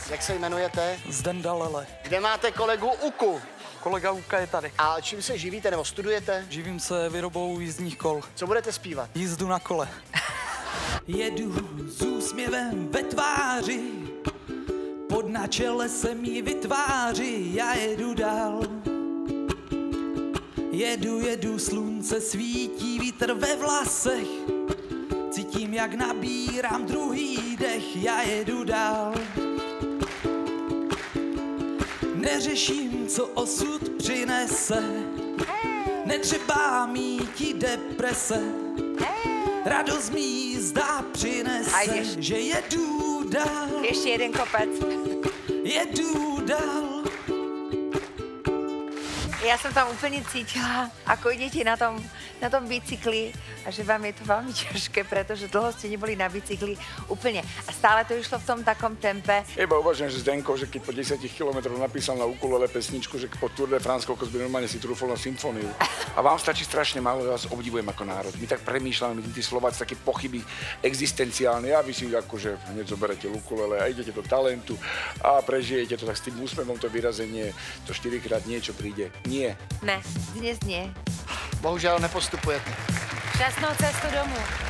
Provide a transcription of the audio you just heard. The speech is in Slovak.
Jak se jmenujete? Zdenda Lele. Kde máte kolegu Uku? Kolega Uka je tady. A čím se živíte nebo studujete? Živím se výrobou jízdních kol. Co budete zpívat? Jízdu na kole. Jedu s úsměvem ve tváři, pod na čele se mi vytváří, já jedu dál. Jedu, slunce svítí, vítr ve vlasech, cítím, jak nabírám druhý dech, já jedu dál. Neřeším, co osud přinese, netřeba míti deprese, radost mi jízda přinese, že jedu dál. Ještě jeden kopec. Jedu dál. Já jsem tam úplně cítila, ako idete na tom bicykli a že vám je to veľmi ťažké, pretože dlho ste neboli na bicykli úplne. A stále to išlo v tom takom tempe. Iba uvažujem, že Zdenko, že keď po 10 kilometroch napísal na ukulele pesničku, že po Tour de France, koľko by normálne si trúfol na symfóniu. A vám stačí strašne málo, ja vás obdivujem ako národ. My tak premýšľame, my tí Slováci, také pochyby existenciálne. A vy si akože hneď zoberete ukulele a idete do talentu a prežijete to tak s tým úsmevom, to vyrazenie, to 4-krát niečo príde. Nie. Ne, dnes nie. Bohužel nepostupujete. Šťastnou cestu domů.